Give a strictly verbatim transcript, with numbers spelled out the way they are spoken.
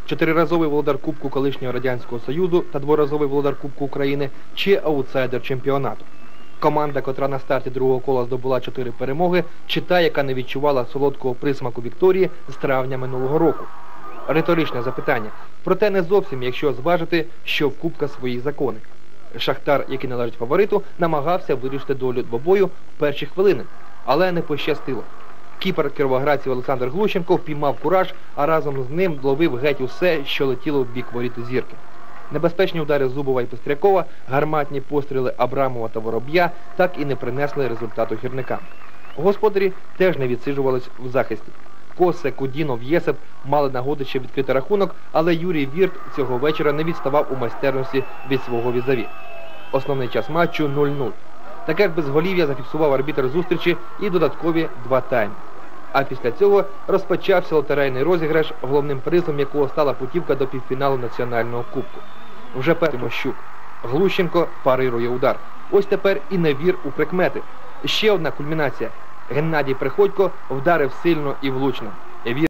чотириразовий володар Кубку колишнього Радянського Союзу та дворазовий володар Кубку України чи аутсайдер чемпіонату. Команда, котра на старті другого кола здобула чотири перемоги, чи та, яка не відчувала солодкого присмаку вікторії з травня минулого року. Риторичне запитання. Проте не зовсім, якщо зважити, що в Кубка свої закони. Шахтар, який належить фавориту, намагався вирішити долю двобою в перші хвилини, але не пощастило. Кіпер кіровоградців Олександр Глущенко впіймав кураж, а разом з ним ловив геть усе, що летіло в бік воріт зірки. Небезпечні удари Зубова і Пестрякова, гарматні постріли Абрамова та Вороб'я так і не принесли результату гірникам. Господарі теж не відсиджувались в захисті. Косе, Кудінов, Єсеп мали нагоди ще відкрити рахунок, але Юрій Вірт цього вечора не відставав у майстерності від свого візаві. Основний час матчу нуль нуль. Таке ж безголів'я зафіксував арбітр зустрічі і додаткові два тайми. А після цього розпочався лотерейний розіграш, головним призом якого стала путівка до півфіналу Національного кубку. Вже перший Мощук. Глущенко парирує удар. Ось тепер і не вір у прикмети. Ще одна кульмінація. Геннадій Приходько вдарив сильно і влучно.